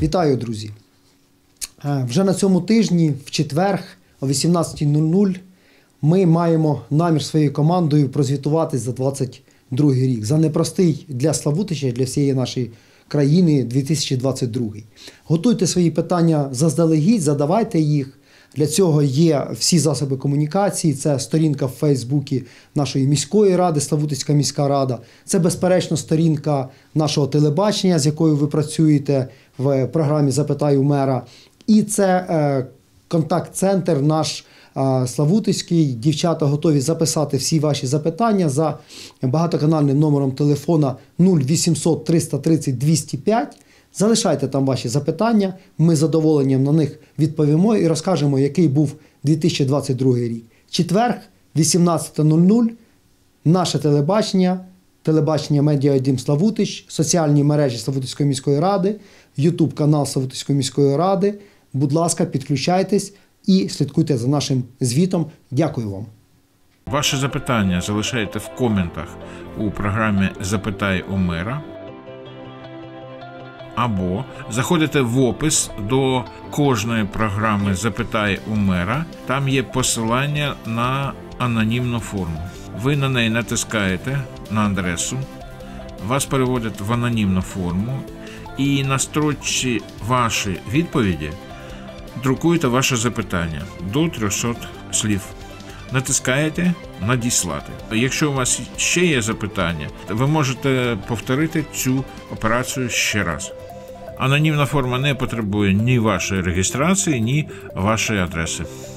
Вітаю, друзі! Вже на цьому тижні, в четвер, о 18:00, ми маємо намір своєю командою прозвітувати за 2022 рік. За непростий для Славутича, для всієї нашої країни 2022. Готуйте свої питання заздалегідь, задавайте їх. Для цього є всі засоби комунікації, це сторінка в Фейсбуці нашої міської ради, Славутицька міська рада. Це, безперечно, сторінка нашого телебачення, з якою ви працюєте в програмі «Запитай у мера». І це контакт-центр наш Славутицький. Дівчата готові записати всі ваші запитання за багатоканальним номером телефона 0800 330 205. Залишайте там ваші запитання, ми з задоволенням на них відповімо і розкажемо, який був 2022 рік. Четверг, 18:00, наше телебачення, телебачення Медіа Дім Славутич, соціальні мережі Славутицької міської ради, YouTube-канал Славутицької міської ради. Будь ласка, підключайтесь і слідкуйте за нашим звітом. Дякую вам. Ваші запитання залишайте в коментах у програмі «Запитай у мера». Або заходите в опис до кожної програми «Запитай у мера». Там є посилання на анонімну форму. Ви на неї натискаєте на адресу, вас переводять в анонімну форму і на строчці «Ваші відповіді» друкуєте ваше запитання до 300 слів. Натискаєте «Надіслати». Якщо у вас ще є запитання, ви можете повторити цю операцію ще раз. Анонімна форма не потребує ні вашої реєстрації, ні вашої адреси.